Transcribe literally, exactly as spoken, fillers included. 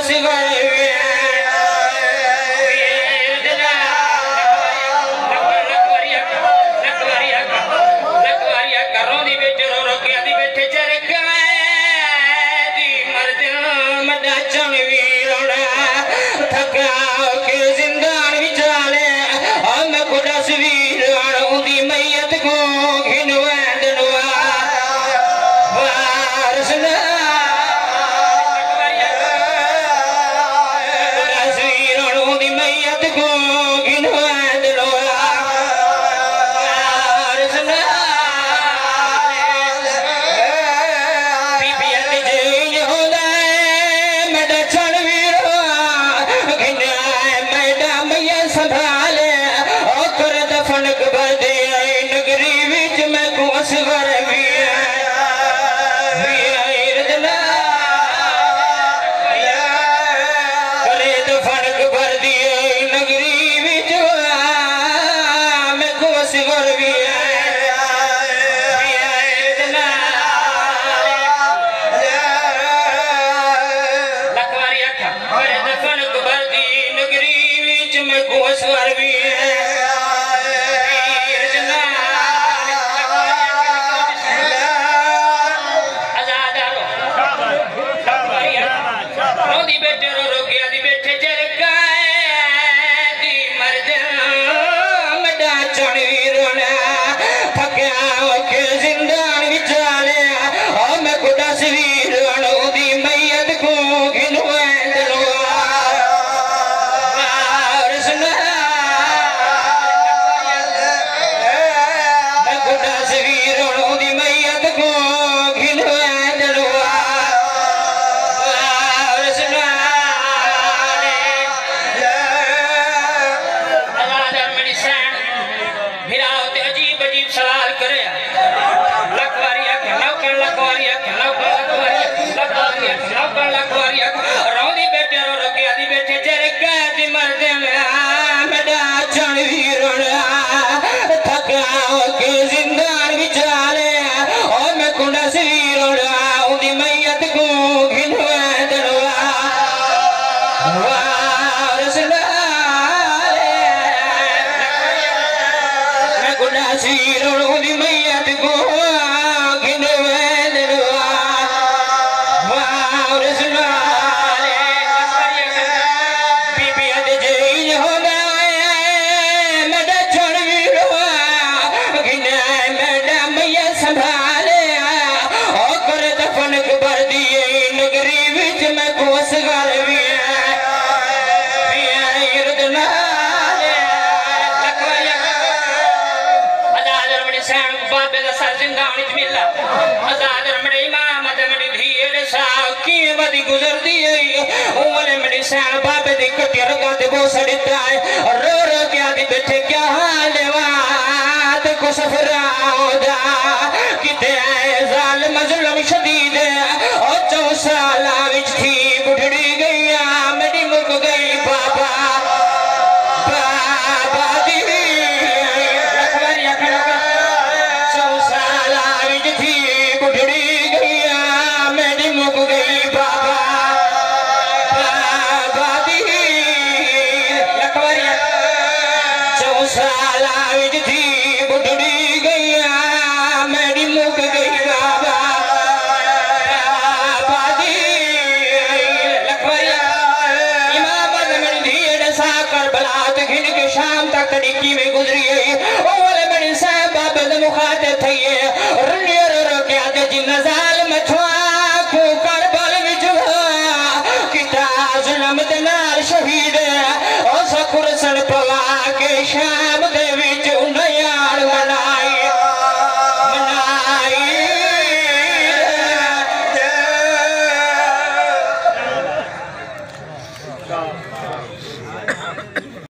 बाबे दी कटी रगा ते वो सड़ता है रो रो के आदि बैठे क्या हाल है ते को सफरादा किते आए जाल मजलूम शदीद और चौ साल विच थी बुढ़ड़ी गई मेरी मुक गई बाबा बाबा दी रखवारिया खड़ा चौ साल विच थी बुढ़ड़ी गई मेरी मुक गई बाबा शाम तक तरीकी में गुजरी है ओ वाले बड़ी साहब बाबे दे मुखाते थे रुलियो रो रो के आदे जिन जाल मछवा को करबल विच किता जुल्म दे नाल शहीद ओ सखुर सन पवा के शान